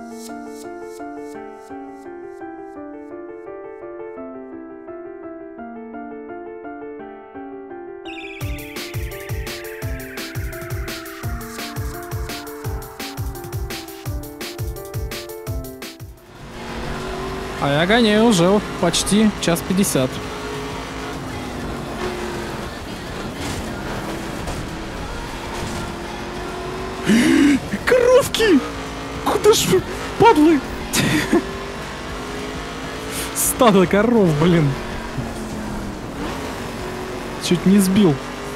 А я гоняю уже почти 1:50. Коровки! Куда ж вы, падлы? Стадо коров, блин. Чуть не сбил.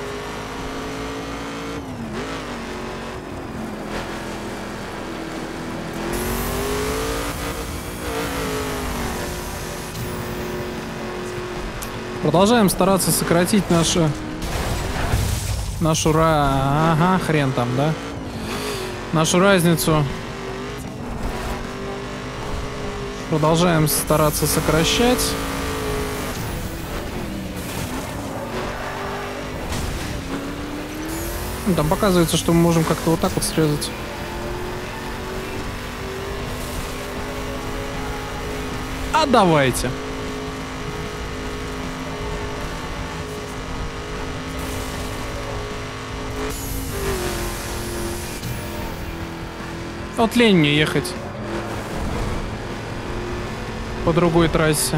Продолжаем стараться сократить нашу ага, хрен там, да? Нашу разницу. Продолжаем стараться сокращать. Там показывается, что мы можем как-то вот так вот срезать. А давайте. Вот лень мне ехать по другой трассе.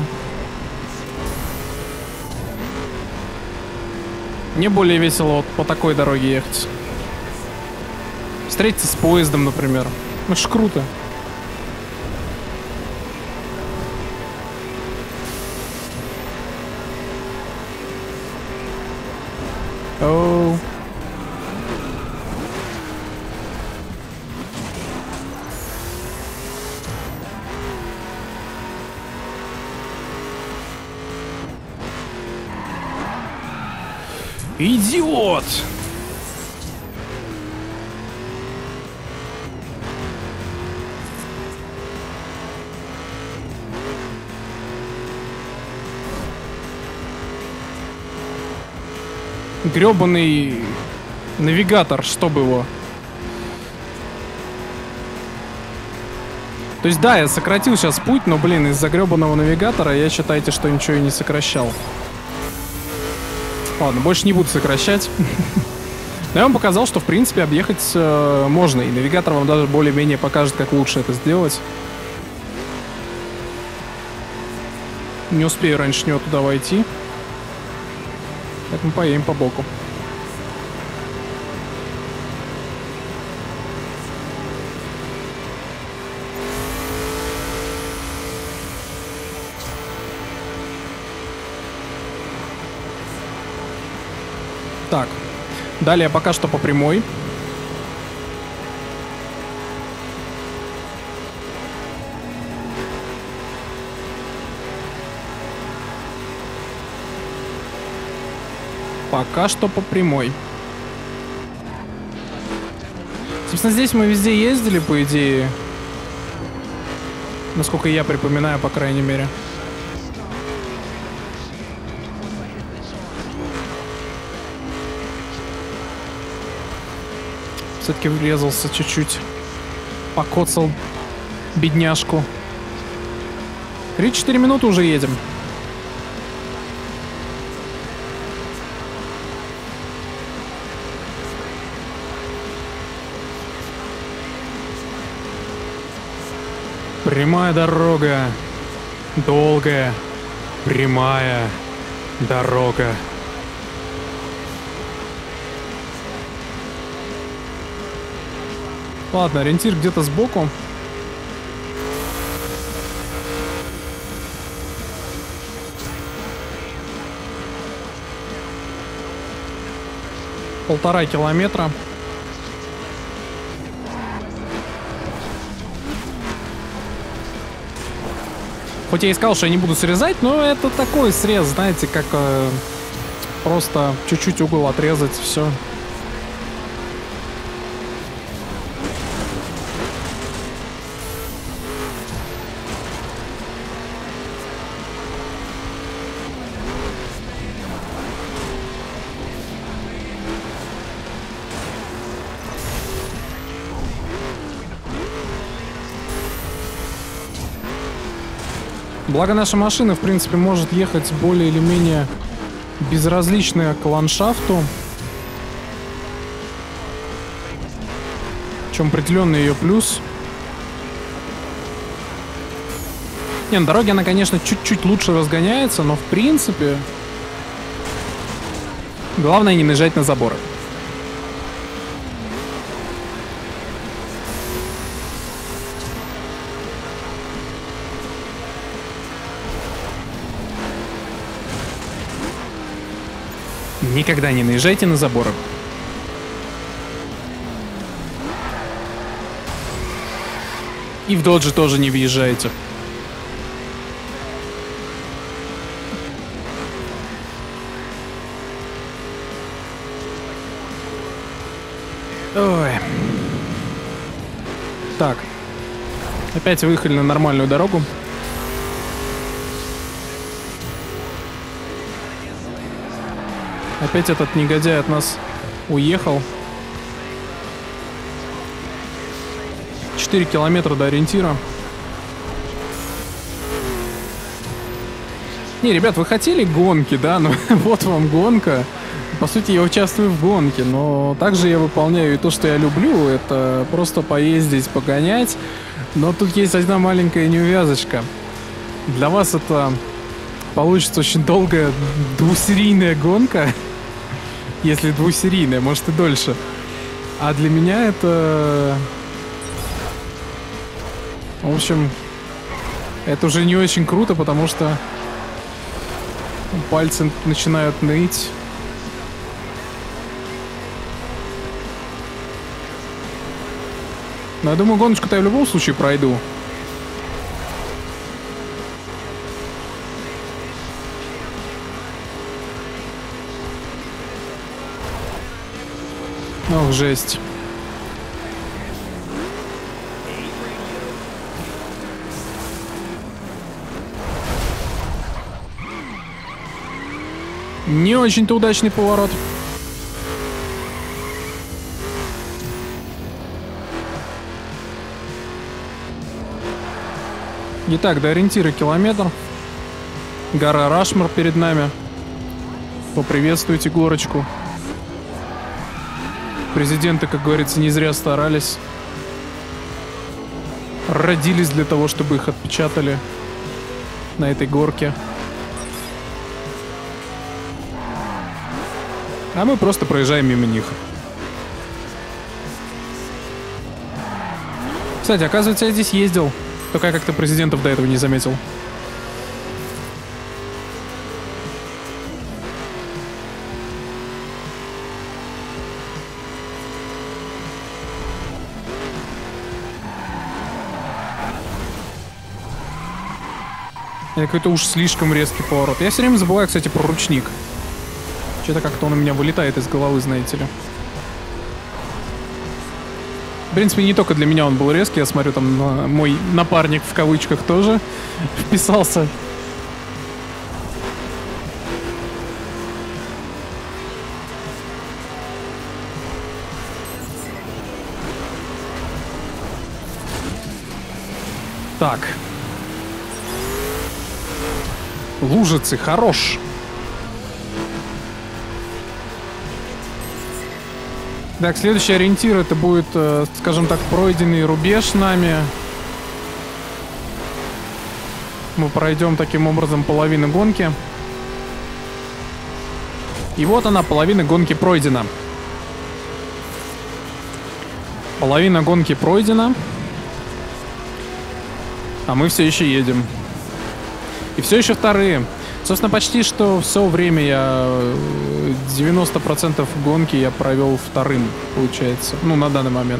Мне более весело вот по такой дороге ехать. Встретиться с поездом, например. Это ж круто. Оу. Идиот! Грёбаный навигатор, чтобы его. То есть да, я сократил сейчас путь, но, блин, из-за грёбаного навигатора я, считайте, что ничего и не сокращал. Ладно, больше не буду сокращать. Но я вам показал, что в принципе объехать можно. И навигатор вам даже более-менее покажет, как лучше это сделать. Не успею раньше него туда войти. Поэтому поедем по боку. Так, далее пока что по прямой. Пока что по прямой. Собственно, здесь мы везде ездили, по идее. Насколько я припоминаю, по крайней мере. Все-таки врезался чуть-чуть. Покоцал бедняжку. 3-4 минуты уже едем. Прямая дорога. Долгая. Прямая дорога. Ладно, ориентир где-то сбоку. Полтора километра. Хоть я и сказал, что я не буду срезать, но это такой срез, знаете, как просто чуть-чуть угол отрезать, все. Благо наша машина, в принципе, может ехать более или менее безразлично к ландшафту. В чем определенный ее плюс. Не, на дороге она, конечно, чуть-чуть лучше разгоняется, но в принципе... Главное не наезжать на заборы. Никогда не наезжайте на заборы. И в доджи тоже не въезжайте. Ой. Так. Опять выехали на нормальную дорогу. Опять этот негодяй от нас уехал. 4 километра до ориентира. Не, ребят, вы хотели гонки, да? Ну, вот вам гонка. По сути, я участвую в гонке, но также я выполняю и то, что я люблю. Это просто поездить, погонять. Но тут есть одна маленькая неувязочка. Для вас это получится очень долгая двусерийная гонка. Если двусерийная, может и дольше. А для меня это... В общем, это уже не очень круто, потому что пальцы начинают ныть. Но я думаю, гоночку-то я в любом случае пройду. Ох, жесть. Не очень-то удачный поворот. Итак, до ориентира километр. Гора Рашмор перед нами. Поприветствуйте горочку. Президенты, как говорится, не зря старались. Родились для того, чтобы их отпечатали на этой горке. А мы просто проезжаем мимо них. Кстати, оказывается, я здесь ездил. Только я как-то президентов до этого не заметил. Это какой-то уж слишком резкий поворот. Я все время забываю, кстати, про ручник. Что-то как-то он у меня вылетает из головы, знаете ли. В принципе, не только для меня он был резкий. Я смотрю, там мой напарник в кавычках тоже вписался. Так. Лужицы, хорош. Так, следующий ориентир это будет, скажем так, пройденный рубеж нами. Мы пройдем таким образом половину гонки. И вот она, половина гонки пройдена. Половина гонки пройдена. А мы все еще едем. И все еще вторые. Собственно, почти что все время я... 90% гонки я провел вторым, получается. Ну, на данный момент.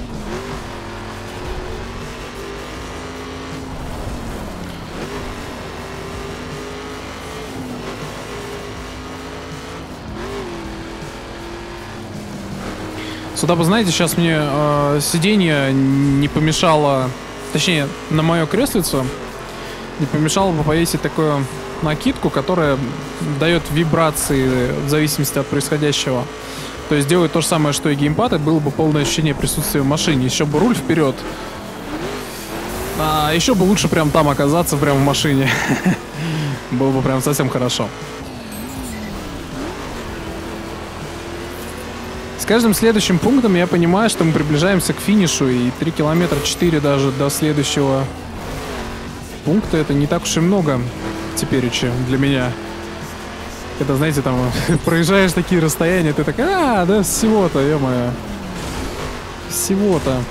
Сюда, вы знаете, сейчас мне сиденье не помешало... Точнее, на мою креслицу не помешало бы повесить такую накидку, которая дает вибрации в зависимости от происходящего. То есть делает то же самое, что и геймпад, и было бы полное ощущение присутствия в машине. Еще бы руль вперед. А еще бы лучше прям там оказаться, прям в машине. Было бы прям совсем хорошо. С каждым следующим пунктом я понимаю, что мы приближаемся к финишу. И 3 километра 4 даже до следующего пункта — это не так уж и много теперь для меня. Когда, знаете, там проезжаешь такие расстояния, ты такой, да всего-то, ё-моё. Всего-то.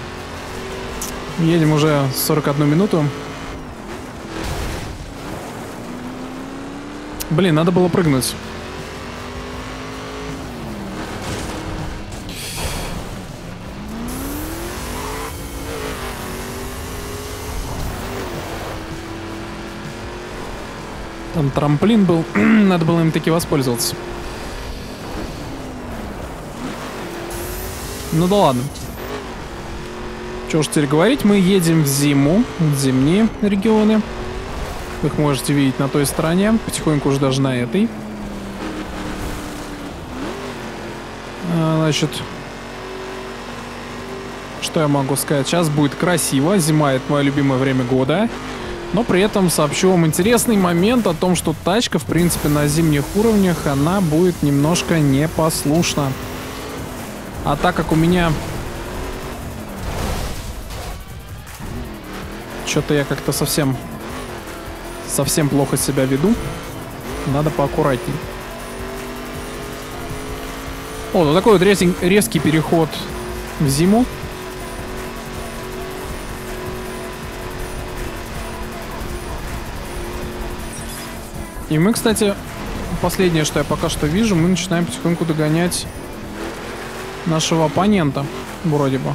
Едем уже 41 минуту. Блин, надо было прыгнуть. Там трамплин был, надо было им таки воспользоваться. Ну да ладно. Что ж теперь говорить, мы едем в зиму, в зимние регионы. Вы их можете видеть на той стороне, потихоньку уже даже на этой. Значит, что я могу сказать? Сейчас будет красиво, зима — это мое любимое время года. Но при этом сообщу вам интересный момент о том, что тачка, в принципе, на зимних уровнях, она будет немножко непослушна. А так как у меня... Что-то я как-то совсем плохо себя веду. Надо поаккуратней. О, ну такой вот резкий переход в зиму. И мы, кстати, последнее, что я пока что вижу, мы начинаем потихоньку догонять нашего оппонента, вроде бы.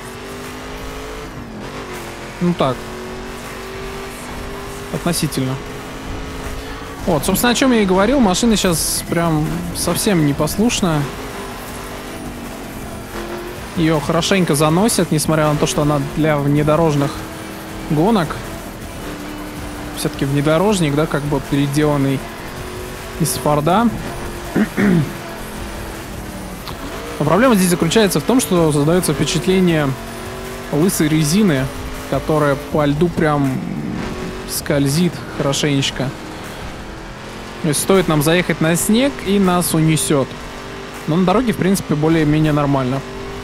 Ну так. Относительно. Вот, собственно, о чем я и говорил. Машина сейчас прям совсем непослушная. Ее хорошенько заносит, несмотря на то, что она для внедорожных гонок. Все-таки внедорожник, да, как бы переделанный из Форда. Но проблема здесь заключается в том, что создается впечатление лысой резины, которая по льду прям скользит хорошенечко. То есть стоит нам заехать на снег, и нас унесет. Но на дороге, в принципе, более-менее нормально.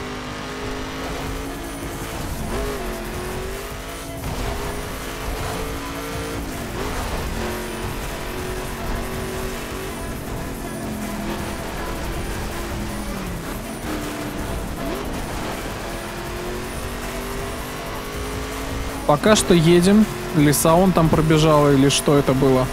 Пока что едем. Леса он там пробежал, или что это было?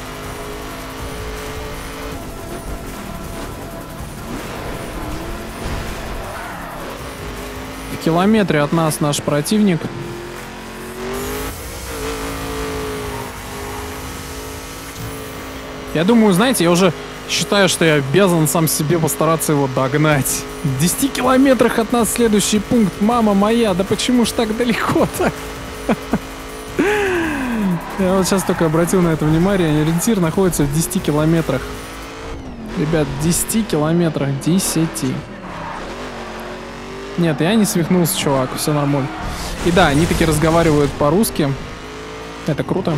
В километре от нас наш противник. Я думаю, знаете, я уже считаю, что я обязан сам себе постараться его догнать. В 10 километрах от нас следующий пункт. Мама моя, да почему ж так далеко-то? Я вот сейчас только обратил на это внимание. Ориентир находится в 10 километрах. Ребят, 10 километрах. 10. Нет, я не свихнулся, чувак. Все нормально. И да, они таки разговаривают по-русски. Это круто.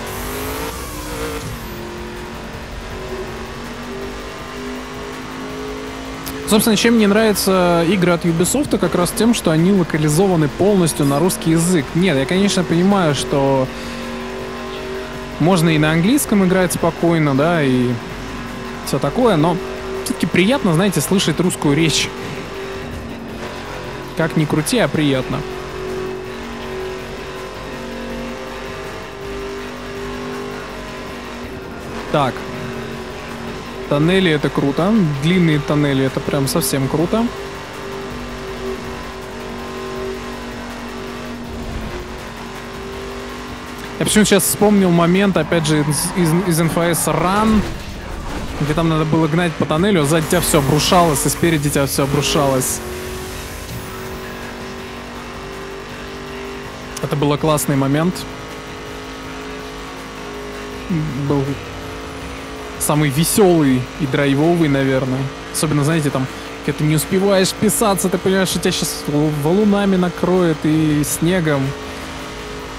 Собственно, чем мне нравятся игры от Ubisoft, как раз тем, что они локализованы полностью на русский язык. Нет, я, конечно, понимаю, что можно и на английском играть спокойно, да, и все такое, но все-таки приятно, знаете, слышать русскую речь. Как ни крути, а приятно. Так. Тоннели — это круто. Длинные тоннели — это прям совсем круто. Я почему-то сейчас вспомнил момент, опять же, из NFS Run, где там надо было гнать по тоннелю, а сзади тебя все обрушалось, и спереди тебя все обрушалось. Это был классный момент. Был самый веселый и драйвовый, наверное. Особенно, знаете, там, когда ты не успеваешь вписаться, ты понимаешь, что тебя сейчас валунами накроет и снегом.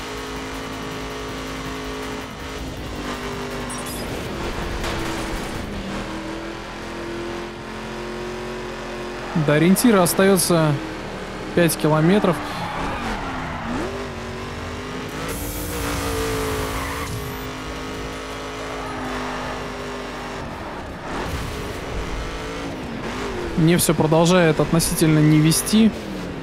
До ориентира остается 5 километров. Мне все продолжает относительно не вести.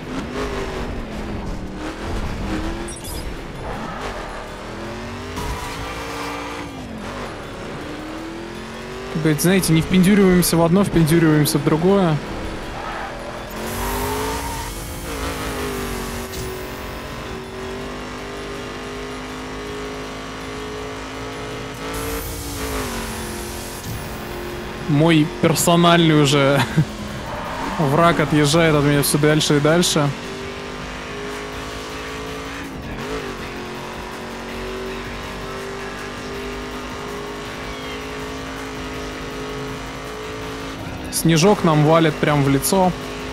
Как говорится, знаете, не впендюриваемся в одно, впендюриваемся в другое. Мой персональный уже враг отъезжает от меня все дальше и дальше. Снежок нам валит прям в лицо.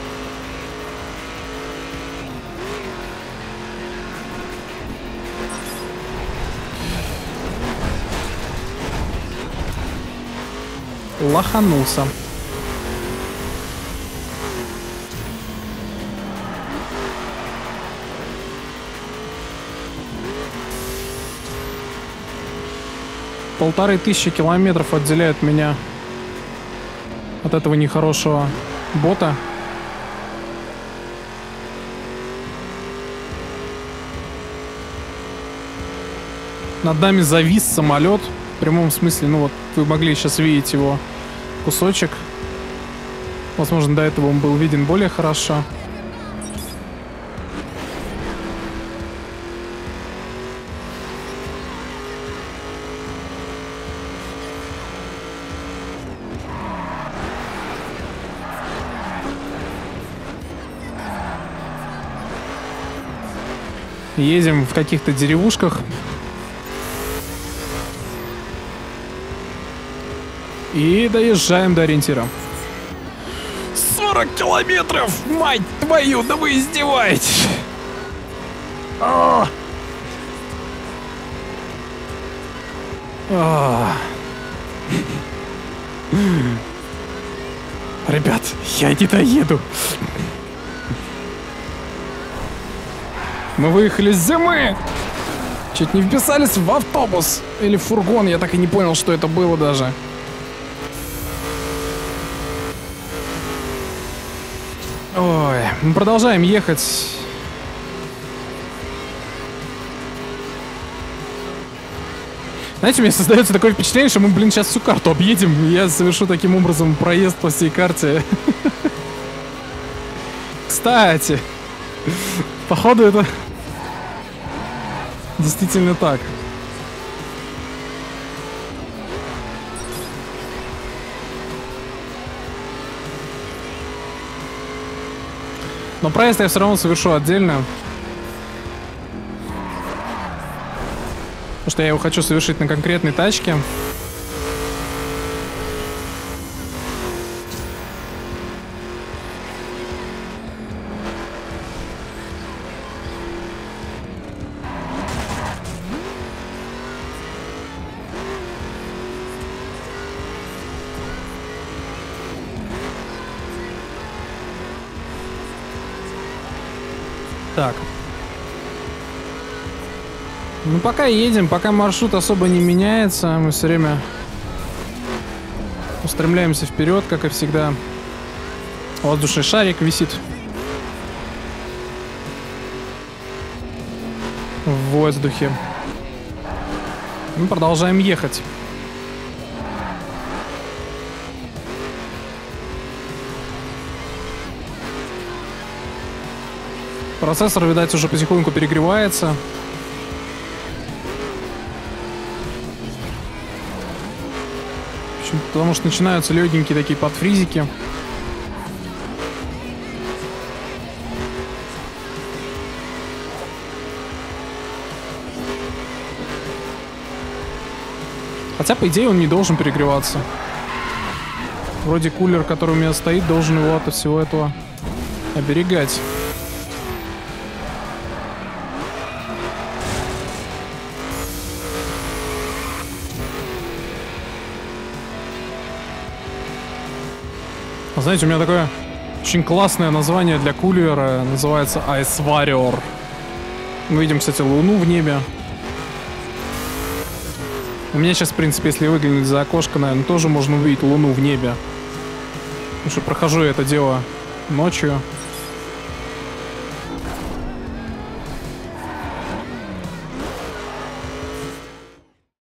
Лоханулся. Полторы тысячи километров отделяют меня от этого нехорошего бота. Над нами завис самолет. В прямом смысле, ну вот вы могли сейчас видеть его кусочек. Возможно, до этого он был виден более хорошо. Едем в каких-то деревушках. И доезжаем до ориентира. 40 километров! Мать твою, да вы издеваетесь! Ребят, я не доеду. Мы выехали с зимы. Чуть не вписались в автобус. Или в фургон, я так и не понял, что это было даже. Ой, мы продолжаем ехать. Знаете, у меня создается такое впечатление, что мы, блин, сейчас всю карту объедем, и я совершу таким образом проезд по всей карте. Кстати, походу это действительно так. Но проезд я все равно совершу отдельно. Потому что я его хочу совершить на конкретной тачке. Так. Ну, пока едем, пока маршрут особо не меняется, мы все время устремляемся вперед, как и всегда. Воздушный шарик висит в воздухе. Мы продолжаем ехать. Процессор, видать, уже потихоньку перегревается. Потому что начинаются легенькие такие подфризики. Хотя, по идее, он не должен перегреваться. Вроде кулер, который у меня стоит, должен его от всего этого оберегать. Знаете, у меня такое Очень классное название для кулера. Называется Ice Warrior. Мы видим, кстати, луну в небе. У меня сейчас, в принципе, если выглянуть за окошко, наверное, тоже можно увидеть луну в небе. Потому что прохожу я это дело ночью.